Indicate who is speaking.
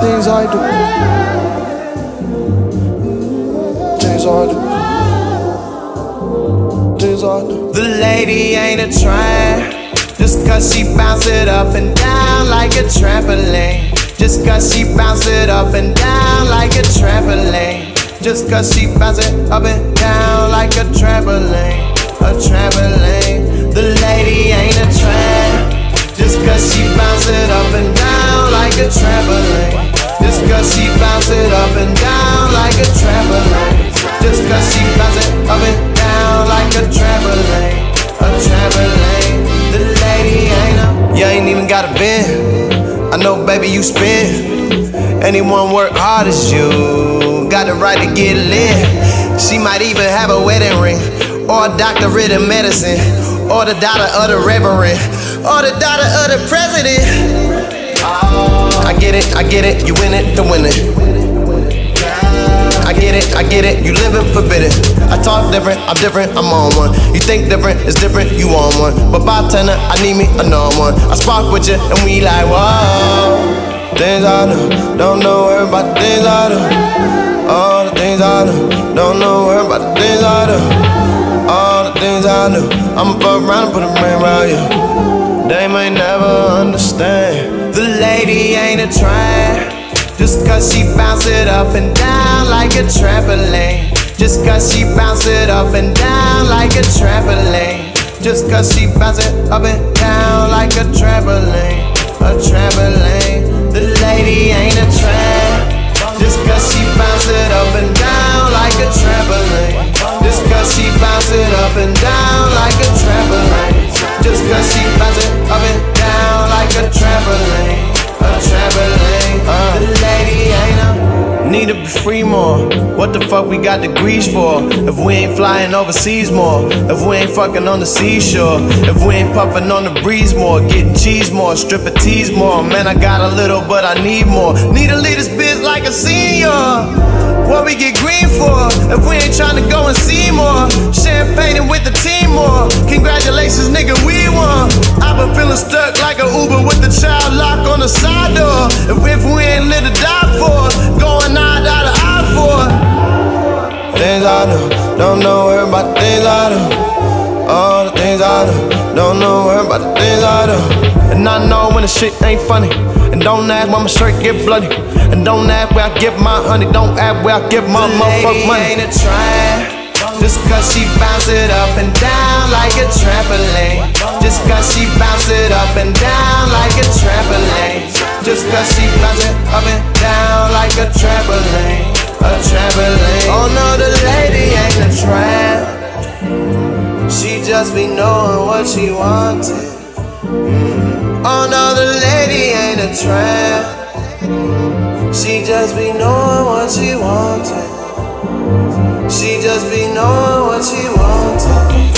Speaker 1: things I do. Things I do. Things I do.
Speaker 2: The lady ain't a tramp, just cause she bounce it up and down like a trampoline. Just cause she bounce it up and down like a trampoline. Just cause she bounce it up and down like a trampoline. A trampoline. The lady ain't a tramp, just cause she bounce it up and down like a trampoline. Just cause she bounce it up and down like a trampoline. Just cause she bounce it up and down like a trampoline. A trampoline. The lady ain't a. You ain't even got a bend. I know, baby, you spin. Anyone work hard as you got the right to get lit. She might even have a wedding ring, or a doctorate in medicine, or the daughter of the reverend, or the daughter of the president. I get it, you win it, to win it. I get it, you living forbidden. I talk different, I'm different, I'm on one. You think different, it's different, you on one. But bartender, I need me a known one. I spark with you, and we like, whoa. Things I do, don't know where about the things I do. All the things I do, don't know where about the things I do. All the things I do, I'ma fuck around and put a ring around you. They may never understand. The lady ain't a tramp, just cause she bounce it up and down like a trampoline. Just cause she bounce it up and down like a trampoline. Just cause she bounce it up and down like a trampoline. A trampoline. The lady ain't a tramp, just cause she bounce it up and down like a trampoline. Just cause she bounce it up and down like a trampoline. Just cause she bounce it up and down like a trampoline. A trampoline. The lady ain't a. Need to be free more. What the fuck we got degrees for? If we ain't flying overseas more, if we ain't fucking on the seashore, if we ain't puffing on the breeze more, getting cheese more, stripping tease more. Man, I got a little, but I need more. Need to lead this bitch like a senior. What we get green for? If we ain't trying to go and see more, champagne with the team more. Congratulations, nigga, we won. I've been feeling stuck like a Uber with the child lock on the side door. If we ain't lit to die for, going out of eye for. Things I do, don't know where about the things I do. All the things I do, don't know where about the things I do. And I know when the shit ain't funny. And don't ask why my shirt get bloody. And don't ask where I get my honey. Don't ask where I get my motherfucking money. Ain't a tramp, just cause she bounce it up and down like a trampoline. Just cause she bounce it up and down like a trampoline. Just cause she bounce it up and down like a trampoline. A trampoline. Oh no, the lady ain't a tramp, she just be knowing what she wanted. Oh no, the lady ain't a tramp, she just be knowing what she wanted. She just be knowing what she wanted.